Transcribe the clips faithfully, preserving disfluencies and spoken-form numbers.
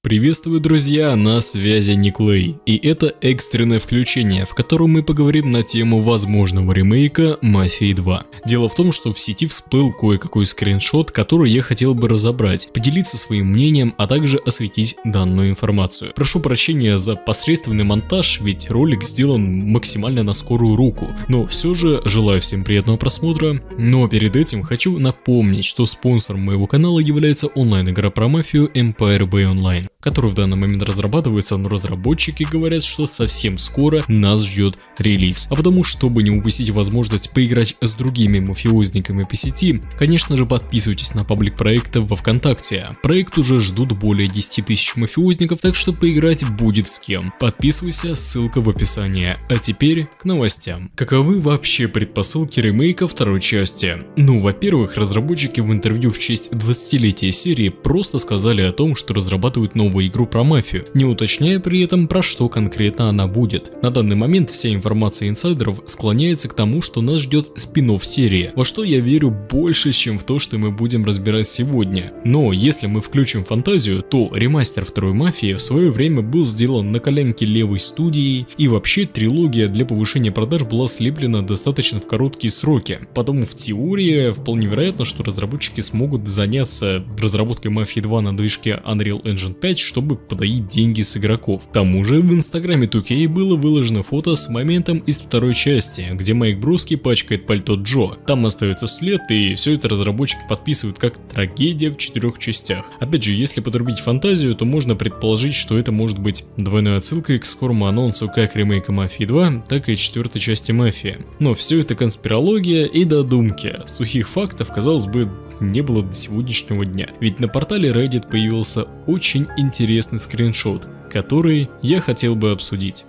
Приветствую, друзья, на связи Никлей, и это экстренное включение, в котором мы поговорим на тему возможного ремейка Мафии два. Дело в том, что в сети всплыл кое-какой скриншот, который я хотел бы разобрать, поделиться своим мнением, а также осветить данную информацию. Прошу прощения за посредственный монтаж, ведь ролик сделан максимально на скорую руку, но все же желаю всем приятного просмотра. Но перед этим хочу напомнить, что спонсором моего канала является онлайн-игра про мафию Empire Bay Online, который в данный момент разрабатывается, но разработчики говорят, что совсем скоро нас ждет релиз. А потому, чтобы не упустить возможность поиграть с другими мафиозниками по сети, конечно же подписывайтесь на паблик проекта во ВКонтакте. Проект уже ждут более десяти тысяч мафиозников, так что поиграть будет с кем. Подписывайся, ссылка в описании. А теперь к новостям. Каковы вообще предпосылки ремейка второй части? Ну, во-первых, разработчики в интервью в честь двадцатилетия серии просто сказали о том, что разрабатывают новую игру про мафию, не уточняя при этом, про что конкретно она будет. На данный момент вся информация инсайдеров склоняется к тому, что нас ждет спин-офф серии, во что я верю больше, чем в то, что мы будем разбирать сегодня. Но если мы включим фантазию, то ремастер второй мафии в свое время был сделан на коленке левой студией, и вообще трилогия для повышения продаж была слеплена достаточно в короткие сроки. Потому в теории вполне вероятно, что разработчики смогут заняться разработкой Мафии два на движке Unreal Engine пять, чтобы подоить деньги с игроков. К тому же в инстаграме ту кей было выложено фото с моментом из второй части, где Майк Броски пачкает пальто Джо. Там остается след, и все это разработчики подписывают как трагедия в четырех частях. Опять же, если подрубить фантазию, то можно предположить, что это может быть двойной отсылкой к скорому анонсу как ремейка Мафии два, так и четвертой части Мафии. Но все это конспирология и додумки. Сухих фактов, казалось бы, не было до сегодняшнего дня. Ведь на портале Reddit появился очень интересный скриншот, который я хотел бы обсудить.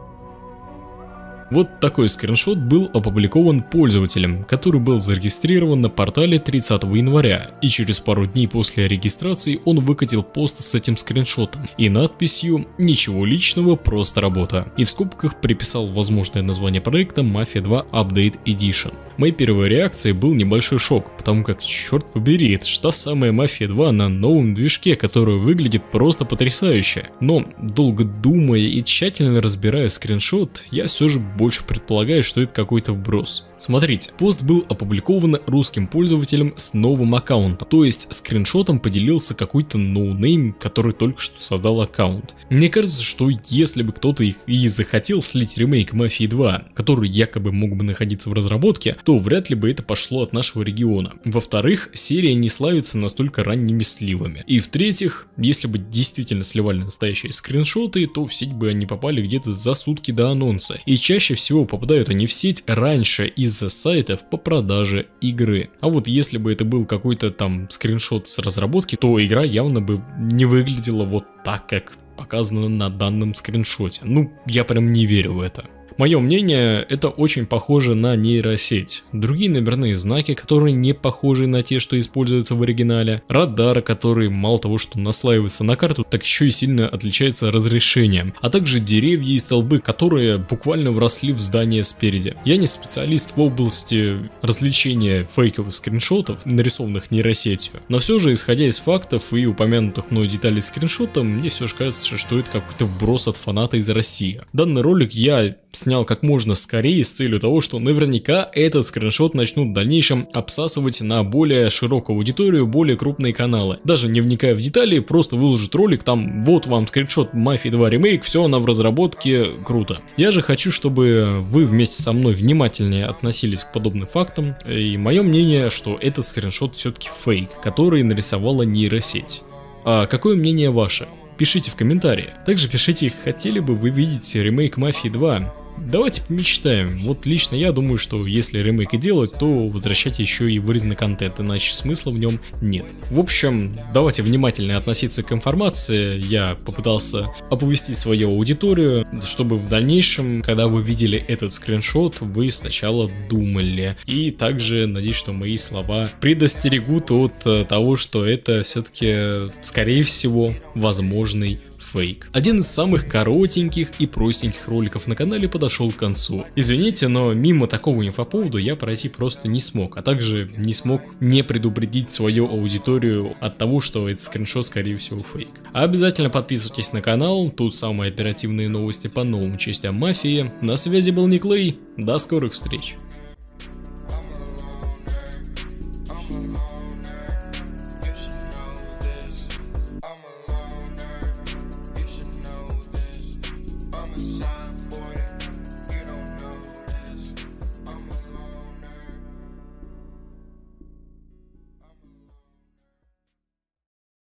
Вот такой скриншот был опубликован пользователем, который был зарегистрирован на портале тридцатого января, и через пару дней после регистрации он выкатил пост с этим скриншотом и надписью «Ничего личного, просто работа», и в скобках приписал возможное название проекта Мафия два Update Edition. Моей первой реакцией был небольшой шок, потому как, черт побери, это что самая Мафия два на новом движке, которая выглядит просто потрясающе. Но, долго думая и тщательно разбирая скриншот, я все же больше предполагаю, что это какой-то вброс. Смотрите, пост был опубликован русским пользователем с новым аккаунтом, то есть скриншотом поделился какой-то ноунейм, который только что создал аккаунт. Мне кажется, что если бы кто-то их и захотел слить ремейк Мафии два, который якобы мог бы находиться в разработке, то вряд ли бы это пошло от нашего региона. Во-вторых, серия не славится настолько ранними сливами. И в-третьих, если бы действительно сливали настоящие скриншоты, то в сеть бы они попали где-то за сутки до анонса. И чаще всего попадают они в сеть раньше из-за сайтов по продаже игры. А вот если бы это был какой-то там скриншот с разработки, то игра явно бы не выглядела вот так, как показано на данном скриншоте. Ну, я прям не верю в это. Мое мнение, это очень похоже на нейросеть. Другие номерные знаки, которые не похожи на те, что используются в оригинале. Радар, который мало того, что наслаивается на карту, так еще и сильно отличается разрешением. А также деревья и столбы, которые буквально вросли в здание спереди. Я не специалист в области развлечения фейковых скриншотов, нарисованных нейросетью. Но все же, исходя из фактов и упомянутых мной деталей скриншота, мне все же кажется, что это какой-то вброс от фаната из России. Данный ролик я снял как можно скорее с целью того, что наверняка этот скриншот начнут в дальнейшем обсасывать на более широкую аудиторию, более крупные каналы. Даже не вникая в детали, просто выложит ролик, там вот вам скриншот Мафии два ремейк, все она в разработке, круто. Я же хочу, чтобы вы вместе со мной внимательнее относились к подобным фактам, и мое мнение, что этот скриншот все-таки фейк, который нарисовала нейросеть. А какое мнение ваше? Пишите в комментарии. Также пишите, хотели бы вы видеть ремейк Мафии два. Давайте помечтаем. Вот лично я думаю, что если ремейк и делать, то возвращать еще и вырезанный контент, иначе смысла в нем нет. В общем, давайте внимательно относиться к информации. Я попытался оповестить свою аудиторию, чтобы в дальнейшем, когда вы видели этот скриншот, вы сначала думали. И также надеюсь, что мои слова предостерегут от того, что это все-таки, скорее всего, возможный фейк. Один из самых коротеньких и простеньких роликов на канале подошел к концу. Извините, но мимо такого инфоповода я пройти просто не смог, а также не смог не предупредить свою аудиторию от того, что этот скриншот скорее всего фейк. А обязательно подписывайтесь на канал, тут самые оперативные новости по новым частям Мафии. На связи был Никлей, до скорых встреч.